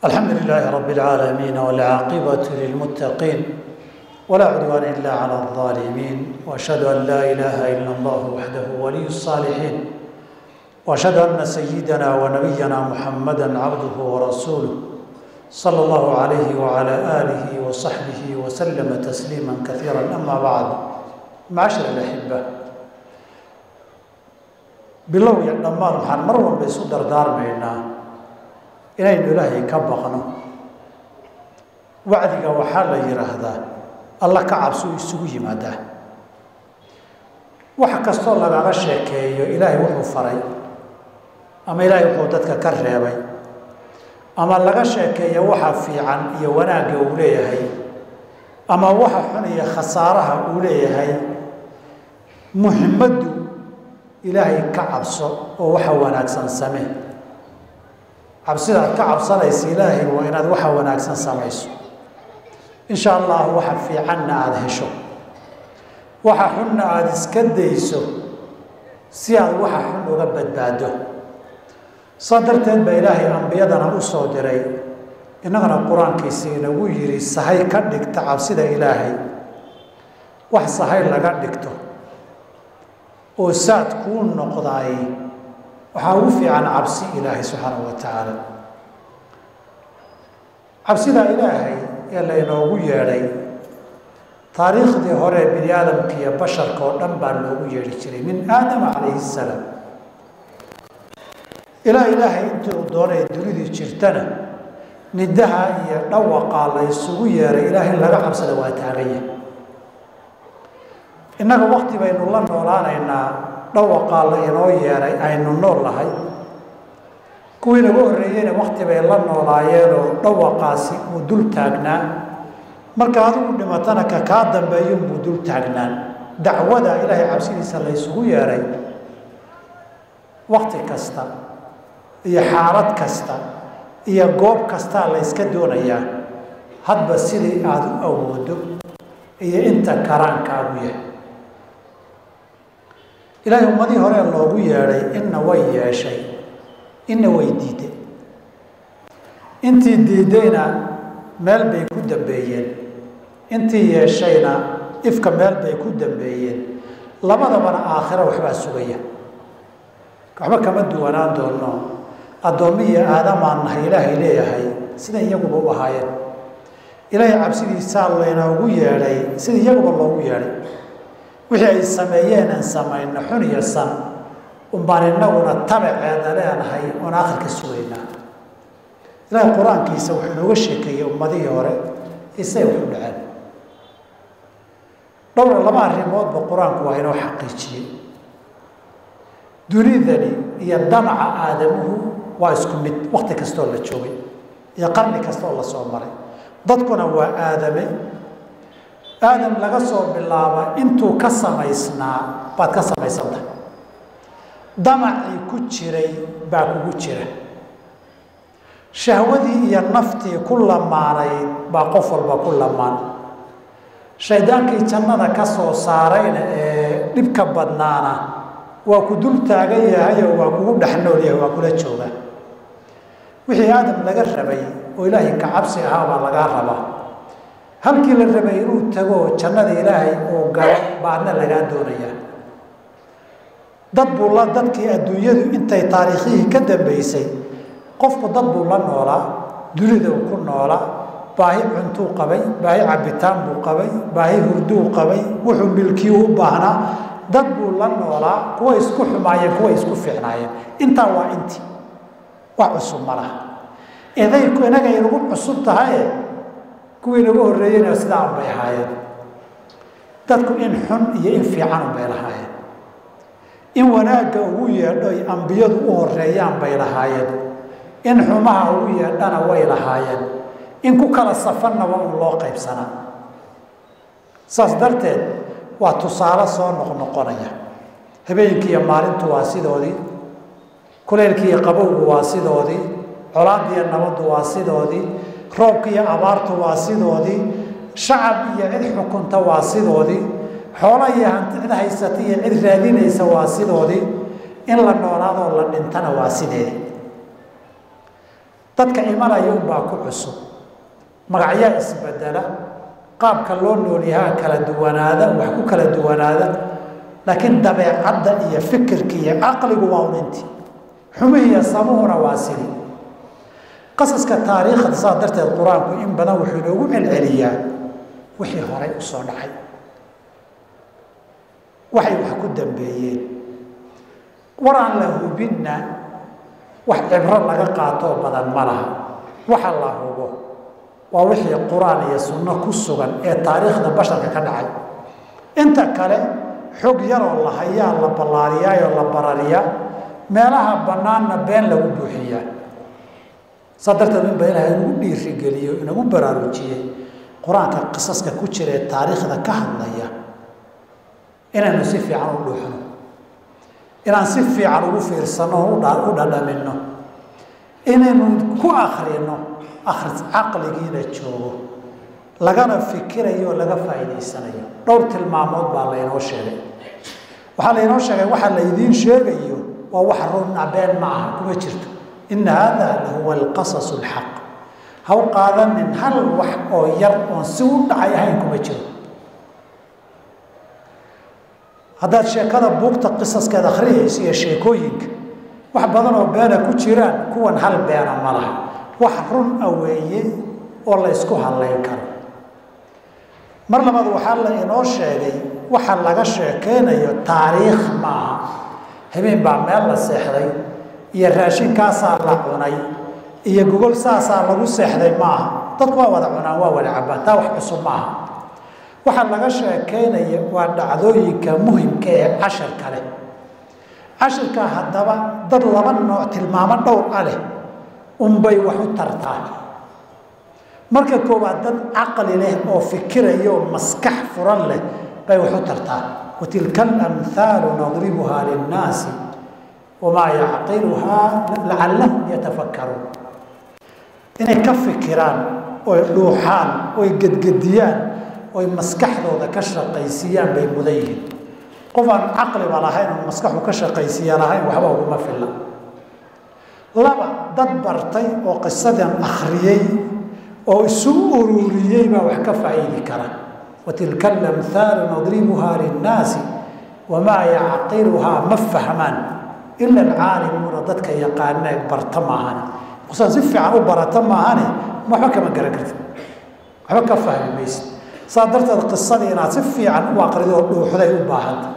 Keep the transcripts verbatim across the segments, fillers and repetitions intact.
الحمد لله رب العالمين والعاقبة للمتقين ولا عدوان إلا على الظالمين وأشهد أن لا إله إلا الله وحده ولي الصالحين وأشهد أن سيدنا ونبينا محمدا عبده ورسوله صلى الله عليه وعلى آله وصحبه وسلم تسليما كثيرا. أما بعد، معاشر الأحبة، bilow iyo dhammaan waxaan mar walba isu dardaarmaynaa inaynu ilaahay ka baqno. wacdiga waxaa la yidhaahdaa alla ka cabso isugu yimaadaa. wax kastoo lagaga sheekeeyo ilaahay wuxuu faray ama ilaahay wuxuu dadka ka reebay ama laga sheekeeyo waxa fiican iyo wanaagga uu leeyahay ama waxa xun iyo khasaaraha uu leeyahay, muhiimadu ilaahay ka cabso oo waxa wanaagsan samee. cabsida aad ka cabsanaysa ilaahay waa inaad waxa wanaagsan samayso. insha allah waxa fiicanna aad hesho, waxa xunna aad iska dayso si aad waxa xun uga badbaado. saa darteed baa ilaahay ambiyadana u soo diray, innagana qur-aankiisa inagu yidhi sahay ka dhigta cabsida ilaahay. wax sahay laga dhigto oo saad kuu noqdaay waxaa ugu fiican cabsi ilaahay subxaanahu wa tacaala. cabsida ilaahay ee laynoogu yeedhay taariikhdii hore bini aadamka iyo basharka oo dhan baa loogu yeedhi jiray, min aadama calayhi salaam ilaa ilaahay intii uu doonay dunidii jirtana nidaha iyo dhawaqaa la isugu yeeray ilaahay in laga cabsada waa taaganya. innaga wakti baynu la noolaanaynaa dhawaqaa la inoo yeeray aynu nool nahay. kuwii naga horreeyeyna wakti bay la noolaayeenoo dhawaqaasi uu dul taagnaa. marka adigu dhimatana ka kaa dambeeyunbuu dul taagnaan. dacwada ilaahay cabsidiisa la ysugu yeeray wakti kasta iyo xaalad kasta iyo goob kastaa la yska doonayaa hadba sidii aada u awoodo iyo inta karaankaagu yahay. ilaahay ummadii hore loogu yeedhay inna way yeeshay, inna way diiday. intii diidayna meel bay ku dambeeyeen, intii yeeshayna ifka meel bay ku dambeeyeen. labadabana aakhiro waxbaa sugaya, waxba kama duwanaan doono. addoommiya aadamaan nahay ilaahay leeyahay sida iyaguba u ahaayeen. ilaahay cabsidiisaa laynoogu yeedhay sida iyaguba loogu yeedhay. wixii ay sameeyeen aan samayno xun iyo san unbaan innaguna tabaceeda leenahay oon aakhirka sugaynaa. ilaahay qur-aankiisa wuxuu inooga sheekeeyey ummadihii hore isay wax u dhaceen. dhowra laba arrimoodba qur-aanku waa inoo xaqiijiyey. dunidani iyo damaca aadamuhu waa isku mid wakti kastoo la joogay iyo qarni kastaoo la soo maray. dadkuna waa aadame. aadam laga soo bilaaba intuu ka samaysnaa baad ka samaysanta. damacii ku jiray baa kugu jira. shahwadii iyo naftii ku lamaanayd baa qof walba ku lamaan. shaydaankii jannada ka soo saarayna ee dhibka badnaana waa ku dul taagan yahay oo waa kugu dhex nool yahay, waa kula jooga. wixii aadam laga rabay oo ilaahay ka cabsi ahaa baa lagaa rabaa. halkii la rabay inuu tago jannada ilaahay oo galo baadna lagaa doonayaa. dad buu la dadkii adduunyadu intay taariikhihii ka dambaysay qofku dad buu la noolaa, dunida uu ku noolaa. baahi cuntuu qabay, baahi cabitaan buu qabay, baahi hurduu qabay, wuxuu milkii u baahnaa. dad buu la noolaa, kuwa isku xumaayeen, kuwa isku fiicnaayeen. intaa waa intii wax cusub ma laha. idayku inaga inagu cusub tahaye kuwii naga horreeyeyna sidaa un bay ahaayeen. dadku in xun iyo in fiican un bay lahaayeen. in wanaagga ugu yeedho ay ambiyadu u horreeyaan bay lahaayeen. in xumaha ugu yeedhana way lahaayeen. in ku kala safannaba un loo qaybsanaa. saas darteed waa tusaale soo noqnoqonaya. habeenkii iyo maalintu waa sidoodii, kuleylkii iyo qabowgu waa sidoodii, colaadda iyo nabaddu waa sidoodii, roobka iyo abaartu waa sidoodii, shacab iyo cid xukunta waa sidoodii, xoolo iyo hanti cid haysata iyo cid raadinaysa waa sidoodii, in la noolaadoo la dhintana waa sideedii. dadka imanaya unbaa ku cusub magacyaa isbedela qaabka loo noolyahaa kala duwanaada wax ku kala duwanaada laakiin dabeecadda iyo fikirka iyo caqligu waa uninti xumihiiyo samuhuna waa sili qasaska taariikhda saa darteed qur-aanku in badan wuxuu inoogu celceliyaa wixii horay u soo dhacay waxay wax ku dambeeyeen waraan la hubinna wax cibro laga qaatoo badan ma laha waxa la hubo waa wixii qur-aan iyo sunno ku sugan ee taariikhda basharka ka dhacay inta kale xog yaroo la hayaa la ballaariyaayoo la barariyaa meelaha bannaanna been lagu buuxiyaa saa darteed in baa ilahay inagu dhiirigeliyo inagu baraarujiyey qur-aanka qisaska ku jira ee taariikhda ka hadlaya inaynu si fiican u dhuuxno inaan si fiican ugu fiirsano u dhadhamino inaynu ku akhrino akhris caqligiina joogo lagana fikirayo laga faa'iidaysanayo dhowr tilmaamood baa laynoo sheegay waxaa laynoo sheegay waxa laydiin sheegayo waa wax run been ma aha kuma jirto ina hada lahuwa alqasas alxaq haw qaadanin hal wax oo yar oon si u dhacay ahayn kuma jiro haddaad sheekada buugta qisaskeeda akhriyaysa iyo sheekooyinka wax badan oo beena ku jiraan kuwan hal beena ma laha wax run a weeye oo la ysku hadlayn karo mar labaad waxaa la inoo sheegay waxa laga sheekeynayo taariikh maaha habeen baa meel la seexday iyo raashinkaasaa la cunay iyo gogol saasaa lagu seexday maaha dadku waa wada cunaan waa wada cabaan taa wax cusub maaha waxaa laga sheekeynaya waa dhacdooyinka muhimka ee cashirka leh cashirka haddaba dad laba nooc tilmaamo dhowr a leh unbay wax u tartaa marka koowaad dad caqli leh oo fikiraya oo maskax furan leh bay wax u tartaa watilka alamthaalu nadribuhaa linnaasi wamaa yacqiluhaa lacallahum yatafakkaruun inay ka fikiraan oy dhuuxaan oy gedgediyaan oy maskaxdooda ka shaqaysiiyaan bay mudan yihiin qof aan caqliba lahayn oo maskaxu ka shaqaysiiya lahayn waxba uguma filla laba dad bartay oo qisadan akhriyey oo isu ururiyey baa wax ka faa'iidi kara watilka alamthaalu nadribuhaa linnaasi wamaa yacqiluhaa ma fahmaan ila alcaalimuuna dadka yaqaana barta maahane qisaan si fiican u barata maahane waxba kama garan kartid waxba ka fahmi maysid saa darteed qisadii inaad si fiican u aqrido oo dhuuxday u baahanta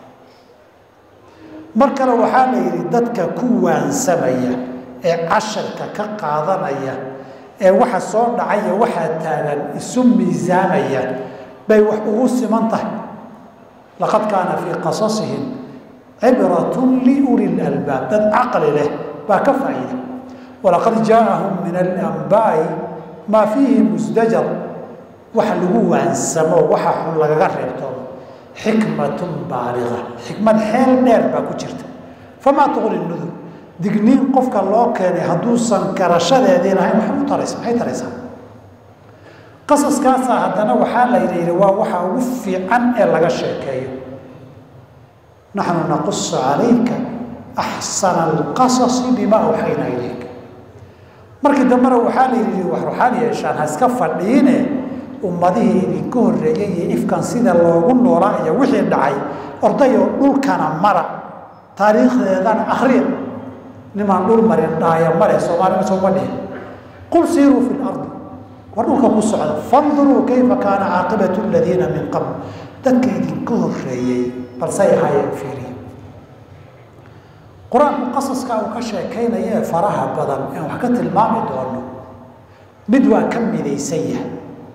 mar kale waxaa la yidhi dadka ku waansamaya ee casharka ka qaadanaya ee waxa soo dhacaya waxaa taagan isu miisaamaya bay wax ugu siman tahay laqad kaana fii qasasihim cibratun liuli lalbaab dad caqli leh baa ka faa'iida walaqad jaaahum min alanbaa'i maa fiihi musdajar waxa lagu waansamo waxa xun lagaga reebto xikmatun baaliga xikmad xeel dheer baa ku jirta famaa tuqni nudur digniin qofka loo keenay hadduusan garashadeedii lahayn waxay u taraysa maxay taraysaa qasaskaasaa haddana waxaa la yidhi waa waxa ugu fiican ee laga sheekeeyo naxnu naqusu calayka axsana alqasasi bima awxayna ilayka markii dambena waxaa la yidhi wax ruxaan yeeshaan ha iska fadhiine ummadihii idinka horreeyey iyo ifkan sida loogu noolaa iyo wixii dhacay ordayoo dhulkana mara taariikhdeedana akhriya nimaan dhul marin dhaaya mare soomaalima sooma dhihin qul siiruu fi lardi war dhulka ku socda fanduruu kayfa kaana caaqibatu aladiina min qabl dadka idinka horreeyey balsay ahaayeen fiiriya qur-aanku qasaska uu ka sheekaynaya ee faraha badan ee wax ka tilmaami doono mid waa ka midaysan yahay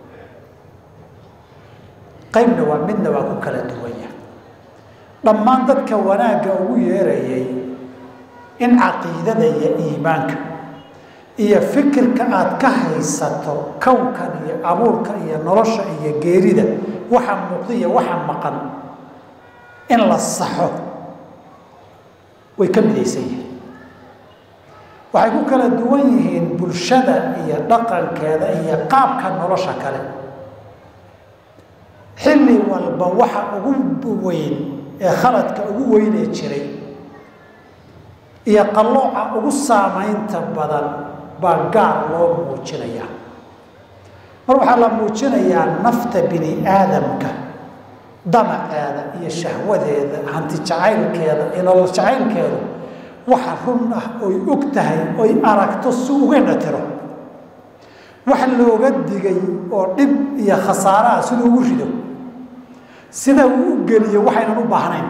qaybna waa midna waa ku kala duwan yahay dhammaan dadka wanaagga ugu yeerayay in caqiidada iyo iimaanka iyo fikirka aad ka haysato kownkan iyo abuurka iyo nolosha iyo geerida waxa muuqda iyo waxa maqan in la saxo way ka midaysan yihiin waxay ku kala duwan yihiin bulshada iyo dhaqankeeda iyo qaabka nolosha kale xilli walba waxa ugu weyn ee khaladka ugu weynee jiray iyo qallooca ugu saamaynta badan baa gaar loo muujinayaa mar waxaa la muujinayaa nafta bini aadamka damaceeda iyo shahwadeeda hanti jacaylkeeda iyo nolol jacaylkeedu waxa run ah oy og tahay oy aragto si uga natiro wax looga digay oo dhib iyo khasaaraha siduu ugu rido sida uu u geliyo waxaynan u baahnayn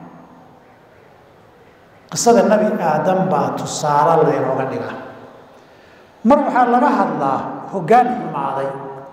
qisada nabi aadam baa tusaale laynooga dhigaa mar waxaa laga hadlaa hoggaan xumaaday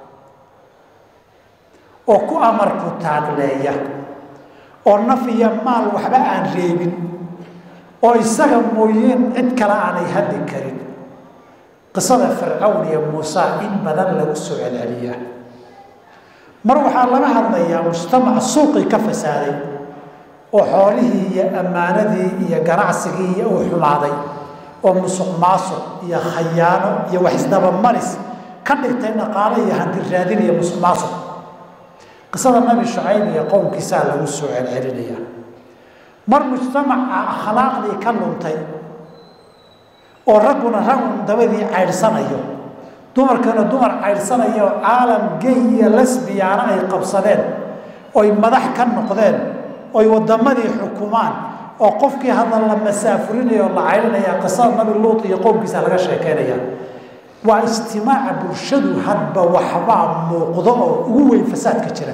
oo ku amarku taagleeya oo naf iyo maal waxba aan reebin oo isaga mooyeen cid kale aanay haddi karin qisada fircawn iyo muuse in badan lagu soo celceliyaa mar waxaa laga hadlayaa mujtamac suuqii ka fasaaday oo xoolihii iyo ammaanadii iyo ganacsigii iyo uu xumaaday oo musuq maasuq iyo khayaano iyo wax isdabamaris ka dhigtay dhaqaale iyo hanti raadin iyo musuq maasuq qisada nabi shucayb iyo qowmkiisaa lagu soo celcelinayaa mar mujtamaca akhlaaqdii ka luntay oo ragguna ragun dabadii caydhsanayo dumarkana dumar caydhsanayo oo caalam gay iyo lesbiyaana ay qabsadeen oy madax ka noqdeen oy waddamadii xukumaan oo qofkii hadda la masaafurinayo oo la caydhinaya qisada nabi luut iyo qowmkiisa laga sheekeynaya waa ijtimaaca bulshadu hadba waxbaa muuqdo oo ugu weyn fasaadka jira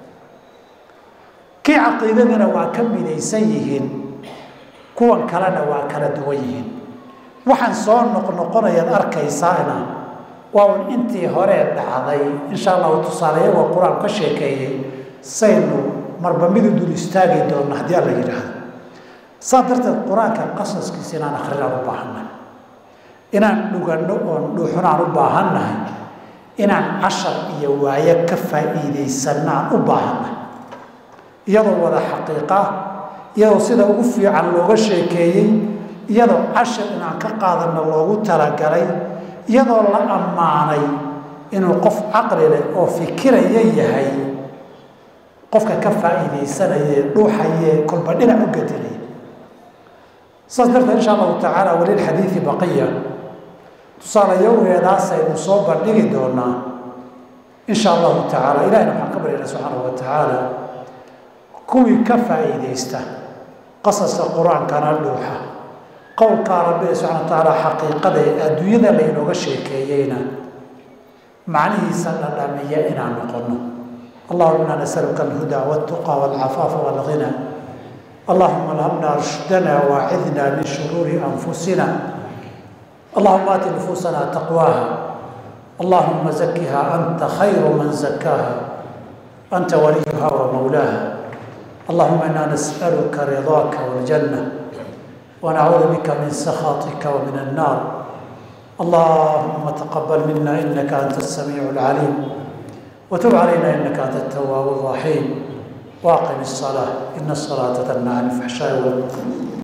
kii caqiidadana waa ka midaysan yihiin kuwan kalena waa kala duwan yihiin waxaan soo noqnoqonayaad arkaysaana waa un intii hore dhacday insha allahu tusaaleyagoo qur-aan ka sheekeeyey saynu marba midu dul istaagi doonno haddii alla yidhaahdo saa darteed qur-aanka qasaskiisa inaan akrinaan u baahannahay inaan dhuganno oon dhuuxunaan u baahannahay inaan cashar iyo waayo ka faa'iidaysanaan u baahannahay iyadoo wada xaqiiqa iyadoo sida ugu fiican looga sheekeeyey iyadoo cashar inaan ka qaadanno loogu talagalay iyadoo la ammaanay inuu qof caqli leh oo fikiraya yahay qofka ka faa'iidaysanaya dhuuxaye kolba dhinac u gadinaya saas darteed insha allahu tacaala walilxadiidi baqiya tusaalayaweedaas aynu soo bandhigi doonaa insha allahu tacaala ilahina waxaan ka baryana subxaanahu wa tacaala kuwii ka faa'iidaysta qasaska qur-aankana dhuuxa qowlkaa rabbi subxana wa tacaala xaqiiqada ee adduunyada laynooga sheekeeyeyna macnihiisa dhadhamiya inaan noqono اللهم انا نسالك الهدى والتقى والعفاف والغنى اللهم الهمنا رشدنا واعذنا من شرور انفسنا اللهم ات نفوسنا تقواها اللهم زكها انت خير من زكاها انت وليها ومولاها اللهم انا نسالك رضاك والجنه ونعوذ بك من سخطك ومن النار اللهم تقبل منا انك انت السميع العليم وتب علينا إنك أنت التواب الرحيم واقم الصلاة إن الصلاة تنهى عن الفحشاء والمنكر